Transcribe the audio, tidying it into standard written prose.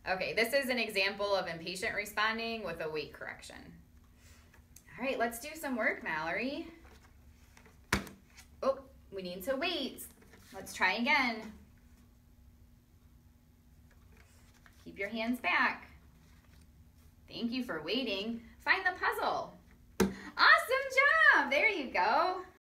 Okay, this is an example of impatient responding with a weight correction. All right, let's do some work, Mallory. Oh, we need to wait. Let's try again. Keep your hands back. Thank you for waiting. Find the puzzle. Awesome job. There you go.